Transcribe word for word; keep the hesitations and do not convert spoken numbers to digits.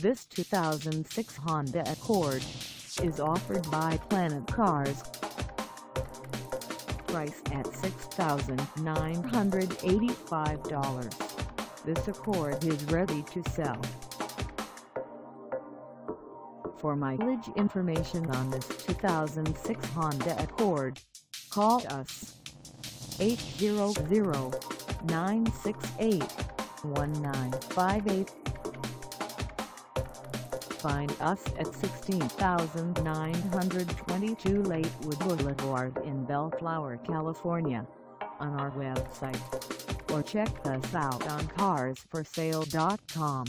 This two thousand six Honda Accord is offered by Planet Cars. Price at six thousand nine hundred eighty-five dollars. This Accord is ready to sell. For mileage information on this two thousand six Honda Accord, call us eight hundred, nine six eight, one nine five eight. Find us at sixteen thousand nine hundred twenty-two Lakewood Boulevard in Bellflower, California, on our website, or check us out on cars for sale dot com.